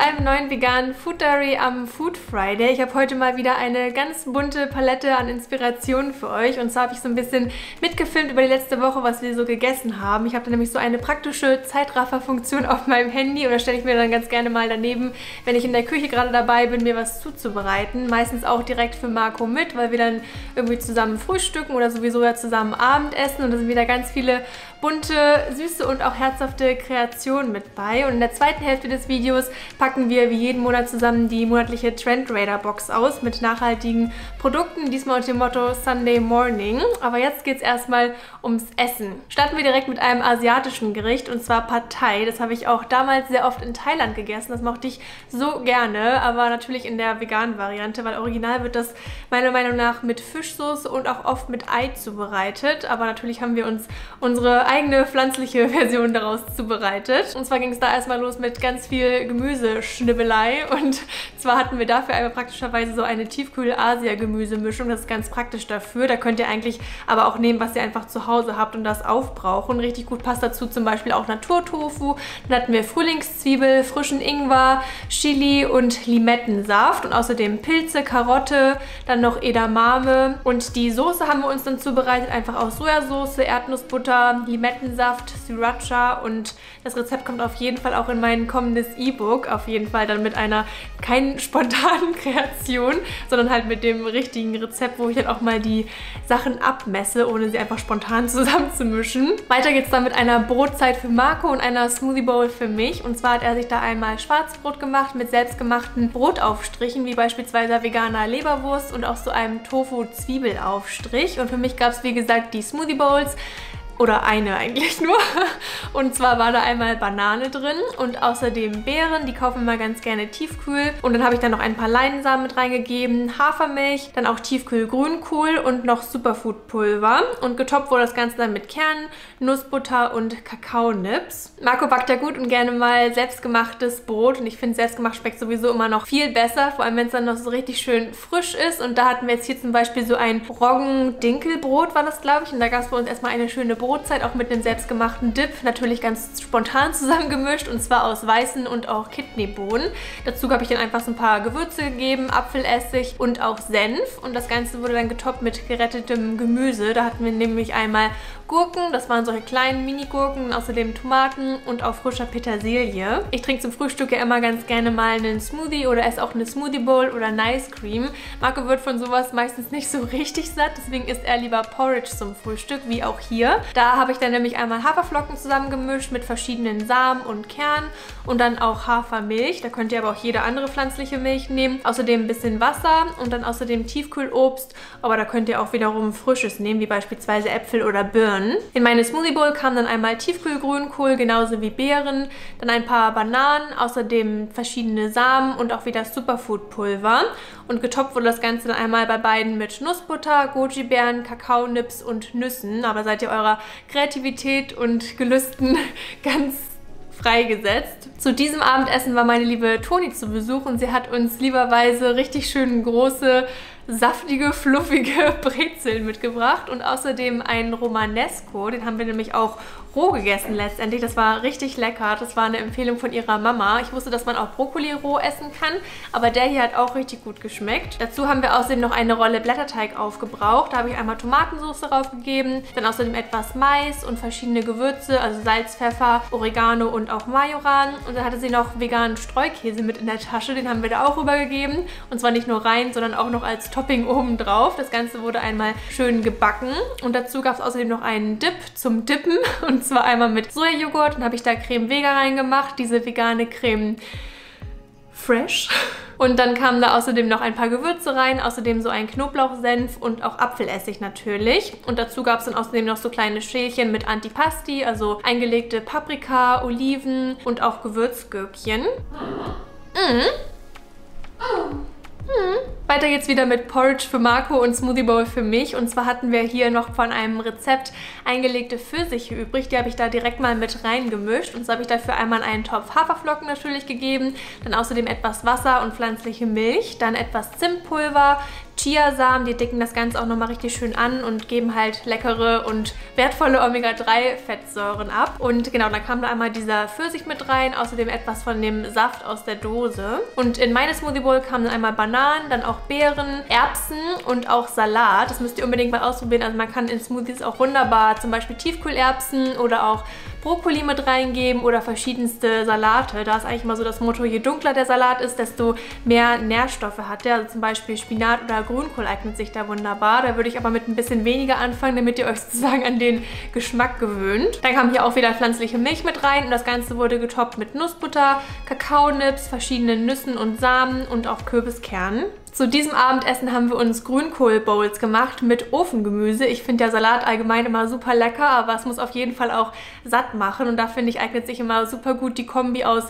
einem neuen veganen Food Diary am Food Friday. Ich habe heute mal wieder eine ganz bunte Palette an Inspirationen für euch. Und zwar habe ich so ein bisschen mitgefilmt über die letzte Woche, was wir so gegessen haben. Ich habe da nämlich so eine praktische Zeitraffer-Funktion auf meinem Handy und da stelle ich mir dann ganz gerne mal daneben, wenn ich in der Küche gerade dabei bin, mir was zuzubereiten. Meistens auch direkt für Marco mit, weil wir dann irgendwie zusammen frühstücken oder sowieso ja zusammen Abendessen. Und da sind wieder ganz viele bunte, süße und auch herzhafte Kreationen mit bei. Und in der zweiten Hälfte des Videos packen wir wie jeden Monat zusammen die monatliche Trend Raider Box aus mit nachhaltigen Produkten, diesmal unter dem Motto Sunday Morning. Aber jetzt geht es erstmal ums Essen. Starten wir direkt mit einem asiatischen Gericht und zwar Pad Thai. Das habe ich auch damals sehr oft in Thailand gegessen. Das mochte ich so gerne, aber natürlich in der veganen Variante, weil original wird das meiner Meinung nach mit Fischsoße und auch oft mit Ei zubereitet. Aber natürlich haben wir uns unsere eigene pflanzliche Version daraus zubereitet. Und zwar ging es da erstmal los mit ganz viel Gemüseschnibbelei und zwar hatten wir dafür einmal praktischerweise so eine Tiefkühl-Asia-Gemüsemischung. Das ist ganz praktisch dafür. Da könnt ihr eigentlich aber auch nehmen, was ihr einfach zu Hause habt und das aufbrauchen. Richtig gut passt dazu zum Beispiel auch Naturtofu. Dann hatten wir Frühlingszwiebel, frischen Ingwer, Chili und Limettensaft und außerdem Pilze, Karotte, dann noch Edamame. Und die Soße haben wir uns dann zubereitet, einfach aus Sojasauce, Erdnussbutter, Limettensaft, Sriracha und das Rezept kommt auf jeden Fall auch in mein kommendes E-Book. Auf jeden Fall dann mit einer keinen spontanen Kreation, sondern halt mit dem richtigen Rezept, wo ich dann auch mal die Sachen abmesse, ohne sie einfach spontan zusammenzumischen. Weiter geht es dann mit einer Brotzeit für Marco und einer Smoothie Bowl für mich. Und zwar hat er sich da einmal Schwarzbrot gemacht mit selbstgemachten Brotaufstrichen, wie beispielsweise veganer Leberwurst und auch so einem Tofu-Zwiebelaufstrich. Und für mich gab es, wie gesagt, die Smoothie Bowls. Oder eine eigentlich nur. Und zwar war da einmal Banane drin und außerdem Beeren, die kaufen wir mal ganz gerne tiefkühl. Und dann habe ich dann noch ein paar Leinsamen mit reingegeben, Hafermilch, dann auch Tiefkühl-Grünkohl und noch Superfood-Pulver. Und getoppt wurde das Ganze dann mit Kernen, Nussbutter und Kakaonips. Marco backt ja gut und gerne mal selbstgemachtes Brot und ich finde, selbstgemacht schmeckt sowieso immer noch viel besser, vor allem wenn es dann noch so richtig schön frisch ist. Und da hatten wir jetzt hier zum Beispiel so ein Roggen-Dinkelbrot war das, glaube ich. Und da gab es bei uns erstmal eine schöne Brotzeit, auch mit einem selbstgemachten Dip, natürlich ganz spontan zusammengemischt und zwar aus weißen und auch Kidneybohnen. Dazu habe ich dann einfach so ein paar Gewürze gegeben, Apfelessig und auch Senf und das Ganze wurde dann getoppt mit gerettetem Gemüse. Da hatten wir nämlich einmal Gurken, das waren solche kleinen Mini-Gurken, außerdem Tomaten und auch frischer Petersilie. Ich trinke zum Frühstück ja immer ganz gerne mal einen Smoothie oder esse auch eine Smoothie Bowl oder ein Ice Cream. Marco wird von sowas meistens nicht so richtig satt, deswegen isst er lieber Porridge zum Frühstück, wie auch hier. Da habe ich dann nämlich einmal Haferflocken zusammengemischt mit verschiedenen Samen und Kernen und dann auch Hafermilch. Da könnt ihr aber auch jede andere pflanzliche Milch nehmen. Außerdem ein bisschen Wasser und dann außerdem Tiefkühlobst, aber da könnt ihr auch wiederum Frisches nehmen, wie beispielsweise Äpfel oder Birnen. In meine Smoothie Bowl kam dann einmal Tiefkühlgrünkohl, genauso wie Beeren, dann ein paar Bananen, außerdem verschiedene Samen und auch wieder Superfood-Pulver. Und getoppt wurde das Ganze dann einmal bei beiden mit Nussbutter, Goji-Beeren, Kakaonips und Nüssen. Aber seid ihr eurer Kreativität und Gelüsten ganz freigesetzt. Zu diesem Abendessen war meine liebe Toni zu Besuch und sie hat uns lieberweise richtig schön große, saftige, fluffige Brezeln mitgebracht und außerdem einen Romanesco. Den haben wir nämlich auch roh gegessen letztendlich. Das war richtig lecker. Das war eine Empfehlung von ihrer Mama. Ich wusste, dass man auch Brokkoli roh essen kann, aber der hier hat auch richtig gut geschmeckt. Dazu haben wir außerdem noch eine Rolle Blätterteig aufgebraucht. Da habe ich einmal Tomatensauce draufgegeben, dann außerdem etwas Mais und verschiedene Gewürze, also Salz, Pfeffer, Oregano und auch Majoran. Und dann hatte sie noch veganen Streukäse mit in der Tasche. Den haben wir da auch rübergegeben. Und zwar nicht nur rein, sondern auch noch als Topping oben drauf. Das Ganze wurde einmal schön gebacken. Und dazu gab es außerdem noch einen Dip zum Dippen. Und zwar einmal mit Sojajoghurt. Dann habe ich da Creme Vega reingemacht. Diese vegane Creme Fresh. Und dann kamen da außerdem noch ein paar Gewürze rein, außerdem so ein Knoblauchsenf und auch Apfelessig natürlich. Und dazu gab es dann außerdem noch so kleine Schälchen mit Antipasti, also eingelegte Paprika, Oliven und auch Gewürzgürkchen. Weiter geht's wieder mit Porridge für Marco und Smoothie Bowl für mich. Und zwar hatten wir hier noch von einem Rezept eingelegte Pfirsiche übrig. Die habe ich da direkt mal mit reingemischt. Und so habe ich dafür einmal einen Topf Haferflocken natürlich gegeben. Dann außerdem etwas Wasser und pflanzliche Milch. Dann etwas Zimtpulver, Chiasamen. Die dicken das Ganze auch nochmal richtig schön an und geben halt leckere und wertvolle Omega-3-Fettsäuren ab. Und genau, da kam da einmal dieser Pfirsich mit rein, außerdem etwas von dem Saft aus der Dose. Und in meine Smoothie Bowl kamen dann einmal Bananen, dann auch Beeren, Erbsen und auch Salat. Das müsst ihr unbedingt mal ausprobieren. Also man kann in Smoothies auch wunderbar zum Beispiel Tiefkühlerbsen oder auch Brokkoli mit reingeben oder verschiedenste Salate. Da ist eigentlich mal so das Motto, je dunkler der Salat ist, desto mehr Nährstoffe hat der. Also zum Beispiel Spinat oder Grünkohl eignet sich da wunderbar. Da würde ich aber mit ein bisschen weniger anfangen, damit ihr euch sozusagen an den Geschmack gewöhnt. Dann kam hier auch wieder pflanzliche Milch mit rein und das Ganze wurde getoppt mit Nussbutter, Kakaonips, verschiedenen Nüssen und Samen und auch Kürbiskernen. Zu diesem Abendessen haben wir uns Grünkohl-Bowls gemacht mit Ofengemüse. Ich finde ja Salat allgemein immer super lecker, aber es muss auf jeden Fall auch satt machen. Und da finde ich, eignet sich immer super gut die Kombi aus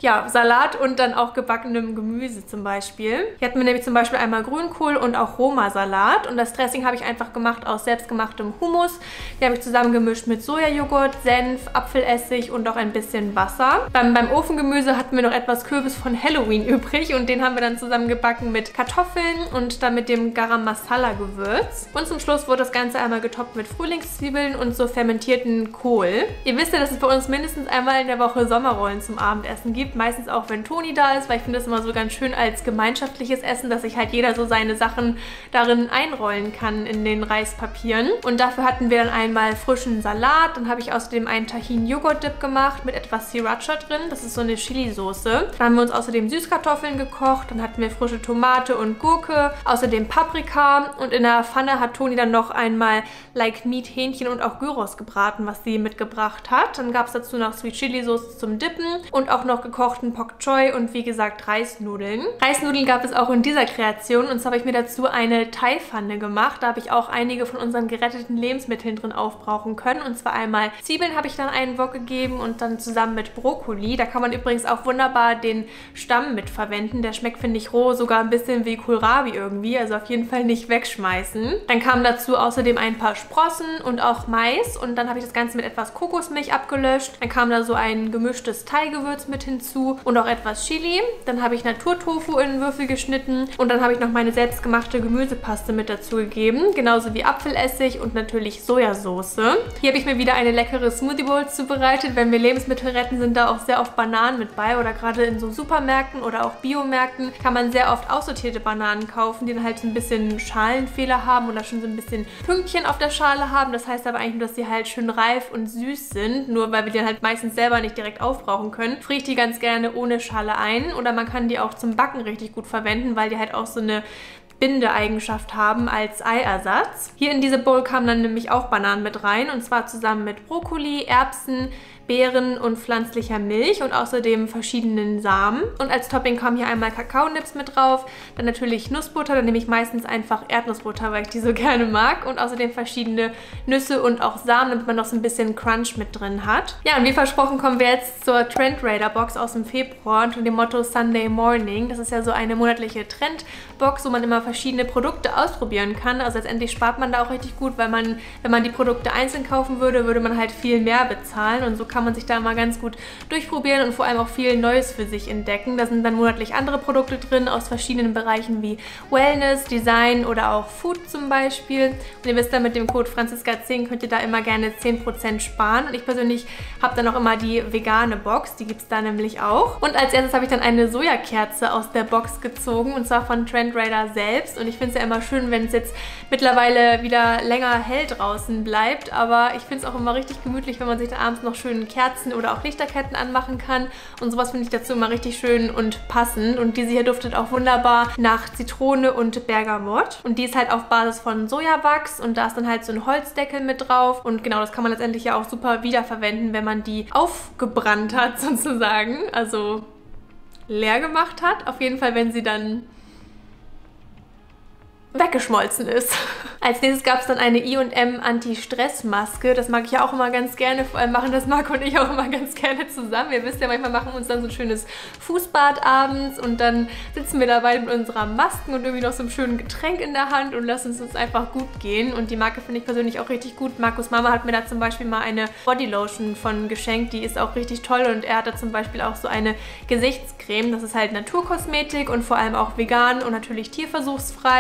Salat und dann auch gebackenem Gemüse zum Beispiel. Hier hatten wir nämlich zum Beispiel einmal Grünkohl und auch Roma-Salat. Und das Dressing habe ich einfach gemacht aus selbstgemachtem Hummus. Die habe ich zusammengemischt mit Sojajoghurt, Senf, Apfelessig und auch ein bisschen Wasser. Beim Ofengemüse hatten wir noch etwas Kürbis von Halloween übrig und den haben wir dann zusammengebacken mit Kartoffeln und dann mit dem Garam Masala Gewürz. Und zum Schluss wurde das Ganze einmal getoppt mit Frühlingszwiebeln und so fermentierten Kohl. Ihr wisst ja, dass es bei uns mindestens einmal in der Woche Sommerrollen zum Abendessen gibt. Meistens auch, wenn Toni da ist, weil ich finde das immer so ganz schön als gemeinschaftliches Essen, dass sich halt jeder so seine Sachen darin einrollen kann in den Reispapieren. Und dafür hatten wir dann einmal frischen Salat. Dann habe ich außerdem einen Tahin-Joghurt-Dip gemacht mit etwas Sriracha drin. Das ist so eine Chili-Soße. Dann haben wir uns außerdem Süßkartoffeln gekocht. Dann hatten wir frische Tomate und Gurke, außerdem Paprika und in der Pfanne hat Toni dann noch einmal Like Meat Hähnchen und auch Gyros gebraten, was sie mitgebracht hat. Dann gab es dazu noch Sweet Chili Soße zum Dippen und auch noch gekochten Pok Choi und wie gesagt Reisnudeln. Reisnudeln gab es auch in dieser Kreation und zwar habe ich mir dazu eine Thai-Pfanne gemacht. Da habe ich auch einige von unseren geretteten Lebensmitteln drin aufbrauchen können und zwar einmal Zwiebeln habe ich dann einen Wok gegeben und dann zusammen mit Brokkoli. Da kann man übrigens auch wunderbar den Stamm mit verwenden. Der schmeckt, finde ich, roh sogar ein bisschen wie Kohlrabi irgendwie, also auf jeden Fall nicht wegschmeißen. Dann kamen dazu außerdem ein paar Sprossen und auch Mais und dann habe ich das Ganze mit etwas Kokosmilch abgelöscht. Dann kam da so ein gemischtes Thai-Gewürz mit hinzu und auch etwas Chili. Dann habe ich Naturtofu in Würfel geschnitten und dann habe ich noch meine selbstgemachte Gemüsepaste mit dazu gegeben, genauso wie Apfelessig und natürlich Sojasauce. Hier habe ich mir wieder eine leckere Smoothie Bowl zubereitet. Wenn wir Lebensmittel retten, sind da auch sehr oft Bananen mit bei oder gerade in so Supermärkten oder auch Biomärkten kann man sehr oft aussortierte Bananen kaufen, die dann halt so ein bisschen Schalenfehler haben oder schon so ein bisschen Pünktchen auf der Schale haben. Das heißt aber eigentlich nur, dass sie halt schön reif und süß sind. Nur weil wir die halt meistens selber nicht direkt aufbrauchen können, friere ich die ganz gerne ohne Schale ein. Oder man kann die auch zum Backen richtig gut verwenden, weil die halt auch so eine Bindeeigenschaft haben als Eiersatz. Hier in diese Bowl kamen dann nämlich auch Bananen mit rein und zwar zusammen mit Brokkoli, Erbsen, Beeren und pflanzlicher Milch und außerdem verschiedenen Samen. Und als Topping kam hier einmal Kakaonips mit drauf, dann natürlich Nussbutter, dann nehme ich meistens einfach Erdnussbutter, weil ich die so gerne mag und außerdem verschiedene Nüsse und auch Samen, damit man noch so ein bisschen Crunch mit drin hat. Ja, und wie versprochen kommen wir jetzt zur Trend Raider Box aus dem Februar unter dem Motto Sunday Morning. Das ist ja so eine monatliche Trendbox, wo man immer verschiedene Produkte ausprobieren kann. Also letztendlich spart man da auch richtig gut, weil man, wenn man die Produkte einzeln kaufen würde, würde man halt viel mehr bezahlen und so kann man sich da mal ganz gut durchprobieren und vor allem auch viel Neues für sich entdecken. Da sind dann monatlich andere Produkte drin aus verschiedenen Bereichen wie Wellness, Design oder auch Food zum Beispiel. Und ihr wisst ja, mit dem Code Franziska10 könnt ihr da immer gerne 10% sparen. Und ich persönlich habe dann auch immer die vegane Box, die gibt es da nämlich auch. Und als erstes habe ich dann eine Sojakerze aus der Box gezogen und zwar von Trend Raider selbst. Und ich finde es ja immer schön, wenn es jetzt mittlerweile wieder länger hell draußen bleibt, aber ich finde es auch immer richtig gemütlich, wenn man sich da abends noch schön Kerzen oder auch Lichterketten anmachen kann und sowas finde ich dazu immer richtig schön und passend und diese hier duftet auch wunderbar nach Zitrone und Bergamott und die ist halt auf Basis von Sojawachs und da ist dann halt so ein Holzdeckel mit drauf und genau, das kann man letztendlich ja auch super wiederverwenden, wenn man die aufgebrannt hat sozusagen, also leer gemacht hat. Auf jeden Fall, wenn sie dann weggeschmolzen ist. Als nächstes gab es dann eine I&M Anti-Stress-Maske. Das mag ich ja auch immer ganz gerne. Vor allem machen das Marco und ich auch immer ganz gerne zusammen. Ihr wisst ja, manchmal machen wir uns dann so ein schönes Fußbad abends und dann sitzen wir dabei mit unserer Masken und irgendwie noch so einem schönen Getränk in der Hand und lassen es uns einfach gut gehen. Und die Marke finde ich persönlich auch richtig gut. Marcos Mama hat mir da zum Beispiel mal eine Bodylotion von geschenkt. Die ist auch richtig toll und er hat da zum Beispiel auch so eine Gesichtscreme. Das ist halt Naturkosmetik und vor allem auch vegan und natürlich tierversuchsfrei.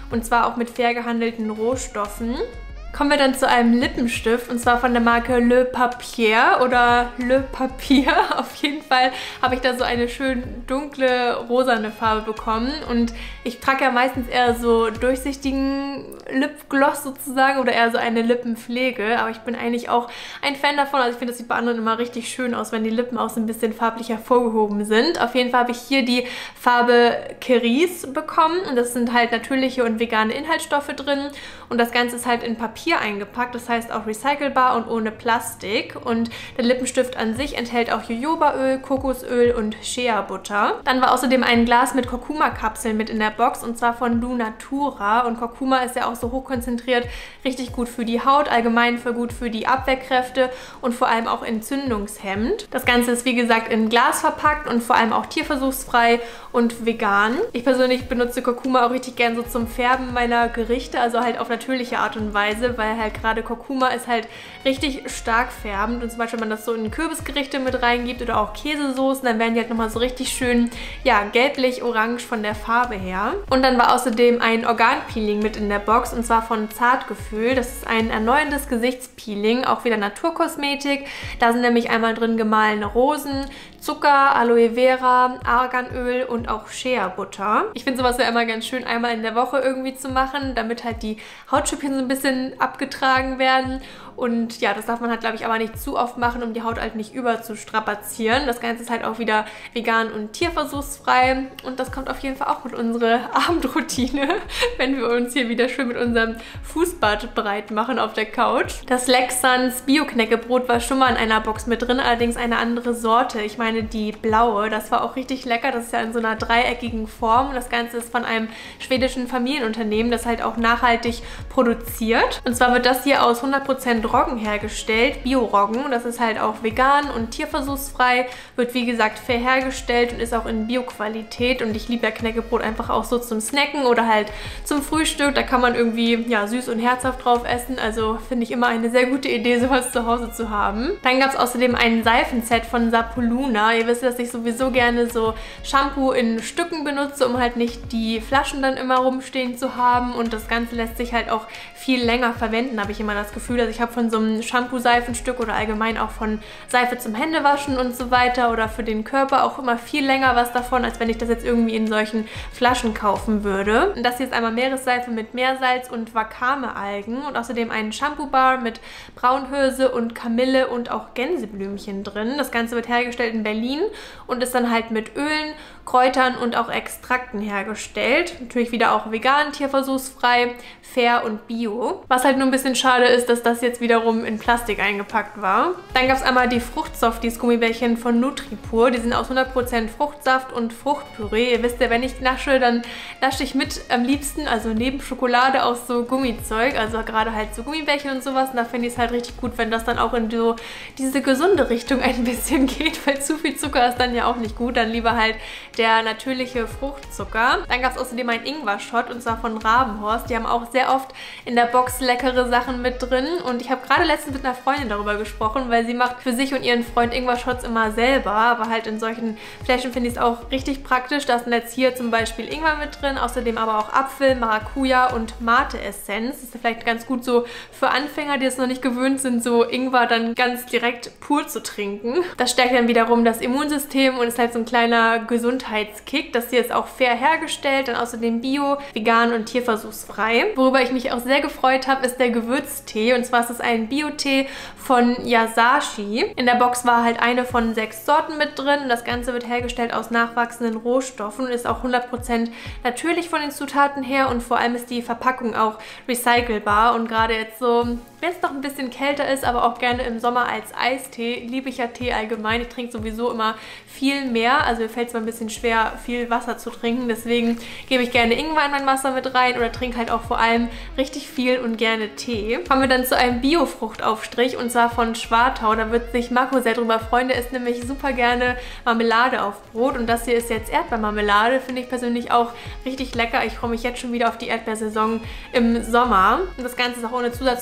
und zwar auch mit fair gehandelten Rohstoffen. Kommen wir dann zu einem Lippenstift und zwar von der Marke Le Papier oder Le Papier. Auf jeden Fall habe ich da so eine schön dunkle, rosane Farbe bekommen und ich trage ja meistens eher so durchsichtigen Lipgloss sozusagen oder eher so eine Lippenpflege, aber ich bin eigentlich auch ein Fan davon, also ich finde, das sieht bei anderen immer richtig schön aus, wenn die Lippen auch so ein bisschen farblich hervorgehoben sind. Auf jeden Fall habe ich hier die Farbe Cerise bekommen und das sind halt natürliche und vegane Inhaltsstoffe drin und das Ganze ist halt in Papier eingepackt, das heißt auch recycelbar und ohne Plastik und der Lippenstift an sich enthält auch Jojobaöl, Kokosöl und Shea-Butter. Dann war außerdem ein Glas mit Kurkuma-Kapseln mit in der Box und zwar von Du Natura und Kurkuma ist ja auch so hochkonzentriert, richtig gut für die Haut, allgemein gut für die Abwehrkräfte und vor allem auch entzündungshemmend. Das Ganze ist wie gesagt in Glas verpackt und vor allem auch tierversuchsfrei und vegan. Ich persönlich benutze Kurkuma auch richtig gern so zum Färben meiner Gerichte, also halt auf natürliche Art und Weise, weil halt gerade Kurkuma ist halt richtig stark färbend und zum Beispiel, wenn man das so in Kürbisgerichte mit reingibt oder auch Käsesoßen, dann werden die halt nochmal so richtig schön, ja, gelblich-orange von der Farbe her. Und dann war außerdem ein Organpeeling mit in der Box und zwar von Zartgefühl. Das ist ein erneuerndes Gesichtspeeling, auch wieder Naturkosmetik. Da sind nämlich einmal drin gemahlene Rosen, Zucker, Aloe Vera, Arganöl und auch Shea-Butter. Ich finde sowas ja immer ganz schön, einmal in der Woche irgendwie zu machen, damit halt die Hautschüppchen so ein bisschen abgetragen werden. Und ja, das darf man halt, glaube ich, aber nicht zu oft machen, um die Haut halt nicht überzustrapazieren. Das Ganze ist halt auch wieder vegan und tierversuchsfrei. Und das kommt auf jeden Fall auch mit unserer Abendroutine, wenn wir uns hier wieder schön mit unserem Fußbad breit machen auf der Couch. Das Lexans Bio-Knäckebrot war schon mal in einer Box mit drin, allerdings eine andere Sorte. Ich meine die blaue, das war auch richtig lecker. Das ist ja in so einer dreieckigen Form. Das Ganze ist von einem schwedischen Familienunternehmen, das halt auch nachhaltig produziert. Und zwar wird das hier aus 100% Roggen hergestellt, Bio-Roggen. Das ist halt auch vegan und tierversuchsfrei, wird wie gesagt fair hergestellt und ist auch in Bio-Qualität. Und ich liebe ja Knäckebrot einfach auch so zum Snacken oder halt zum Frühstück. Da kann man irgendwie ja süß und herzhaft drauf essen. Also finde ich immer eine sehr gute Idee, sowas zu Hause zu haben. Dann gab es außerdem ein Seifenset von Sapoluna. Ihr wisst, dass ich sowieso gerne so Shampoo in Stücken benutze, um halt nicht die Flaschen dann immer rumstehen zu haben. Und das Ganze lässt sich halt auch viel länger verwenden, habe ich immer das Gefühl. Also ich habe von so einem Shampoo-Seifenstück oder allgemein auch von Seife zum Händewaschen und so weiter oder für den Körper auch immer viel länger was davon, als wenn ich das jetzt irgendwie in solchen Flaschen kaufen würde. Und das hier ist einmal Meeresseife mit Meersalz und Wakame-Algen und außerdem ein Shampoo-Bar mit Braunhülse und Kamille und auch Gänseblümchen drin. Das Ganze wird hergestellt in Berlin und ist dann halt mit Ölen, Kräutern und auch Extrakten hergestellt. Natürlich wieder auch vegan, tierversuchsfrei, fair und bio. Was halt nur ein bisschen schade ist, dass das jetzt wiederum in Plastik eingepackt war. Dann gab es einmal die Fruchtsofties Gummibärchen von Nutripur. Die sind aus 100% Fruchtsaft und Fruchtpüree. Ihr wisst ja, wenn ich nasche, dann nasche ich mit am liebsten, also neben Schokolade auch so Gummizeug, also gerade halt so Gummibärchen und sowas. Und da finde ich es halt richtig gut, wenn das dann auch in so diese gesunde Richtung ein bisschen geht, weil zu viel Zucker ist dann ja auch nicht gut. Dann lieber halt der natürliche Fruchtzucker. Dann gab es außerdem einen Ingwer-Shot und zwar von Rabenhorst. Die haben auch sehr oft in der Box leckere Sachen mit drin und ich habe gerade letztens mit einer Freundin darüber gesprochen, weil sie macht für sich und ihren Freund Ingwer-Shots immer selber, aber halt in solchen Fläschchen finde ich es auch richtig praktisch. Da ist jetzt hier zum Beispiel Ingwer mit drin, außerdem aber auch Apfel, Maracuja und Mate-Essenz. Das ist vielleicht ganz gut so für Anfänger, die es noch nicht gewöhnt sind, so Ingwer dann ganz direkt pur zu trinken. Das stärkt dann wiederum das Immunsystem und ist halt so ein kleiner Gesundheitskick. Das hier ist auch fair hergestellt, dann außerdem bio, vegan und tierversuchsfrei. Worüber ich mich auch sehr gefreut habe, ist der Gewürztee. Und zwar ist es ein Bio-Tee von Yasashi. In der Box war halt eine von 6 Sorten mit drin. Und das Ganze wird hergestellt aus nachwachsenden Rohstoffen und ist auch 100% natürlich von den Zutaten her. Und vor allem ist die Verpackung auch recycelbar. Und gerade jetzt so, wenn es noch ein bisschen kälter ist, aber auch gerne im Sommer als Eistee, liebe ich ja Tee allgemein. Ich trinke sowieso immer viel mehr. Also mir fällt es mal ein bisschen schwer, viel Wasser zu trinken. Deswegen gebe ich gerne Ingwer in mein Wasser mit rein oder trinke halt auch vor allem richtig viel und gerne Tee. Kommen wir dann zu einem Bio-Fruchtaufstrich und zwar von Schwartau. Da wird sich Marco sehr drüber freuen. Der isst nämlich super gerne Marmelade auf Brot und das hier ist jetzt Erdbeermarmelade. Finde ich persönlich auch richtig lecker. Ich freue mich jetzt schon wieder auf die Erdbeersaison im Sommer. Und das Ganze ist auch ohne Zusatz von Konservierung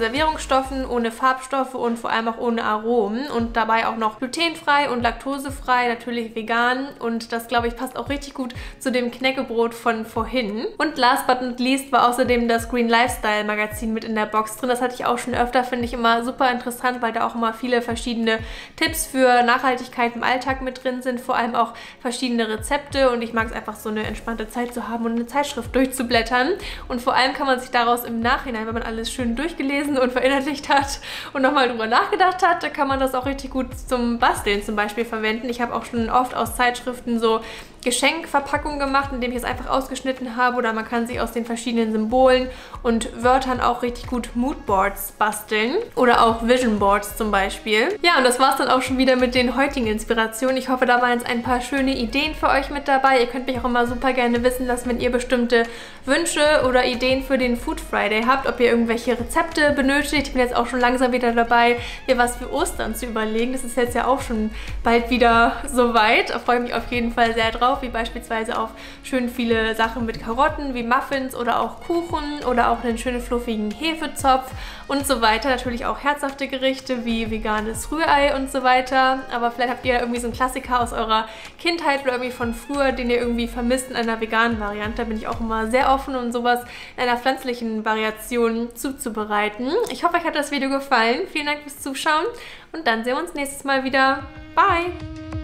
Konservierungsstoffen, ohne Farbstoffe und vor allem auch ohne Aromen und dabei auch noch glutenfrei und laktosefrei, natürlich vegan und das, glaube ich, passt auch richtig gut zu dem Knäckebrot von vorhin. Und last but not least war außerdem das Green Lifestyle Magazin mit in der Box drin. Das hatte ich auch schon öfter, finde ich immer super interessant, weil da auch immer viele verschiedene Tipps für Nachhaltigkeit im Alltag mit drin sind, vor allem auch verschiedene Rezepte und ich mag es einfach so eine entspannte Zeit zu haben und eine Zeitschrift durchzublättern und vor allem kann man sich daraus im Nachhinein, wenn man alles schön durchgelesen und verinnerlicht hat und nochmal drüber nachgedacht hat, da kann man das auch richtig gut zum Basteln zum Beispiel verwenden. Ich habe auch schon oft aus Zeitschriften so Geschenkverpackungen gemacht, indem ich es einfach ausgeschnitten habe oder man kann sich aus den verschiedenen Symbolen und Wörtern auch richtig gut Moodboards basteln oder auch Vision Boards zum Beispiel. Ja, und das war es dann auch schon wieder mit den heutigen Inspirationen. Ich hoffe, da waren jetzt ein paar schöne Ideen für euch mit dabei. Ihr könnt mich auch immer super gerne wissen lassen, wenn ihr bestimmte Wünsche oder Ideen für den Food Friday habt, ob ihr irgendwelche Rezepte benötigt. Ich bin jetzt auch schon langsam wieder dabei, mir was für Ostern zu überlegen. Das ist jetzt ja auch schon bald wieder soweit. Da freue ich mich auf jeden Fall sehr drauf, wie beispielsweise auf schön viele Sachen mit Karotten, wie Muffins oder auch Kuchen oder auch einen schönen fluffigen Hefezopf und so weiter. Natürlich auch herzhafte Gerichte wie veganes Rührei und so weiter. Aber vielleicht habt ihr irgendwie so einen Klassiker aus eurer Kindheit oder irgendwie von früher, den ihr irgendwie vermisst in einer veganen Variante. Da bin ich auch immer sehr offen, um sowas in einer pflanzlichen Variation zuzubereiten. Ich hoffe, euch hat das Video gefallen. Vielen Dank fürs Zuschauen und dann sehen wir uns nächstes Mal wieder. Bye!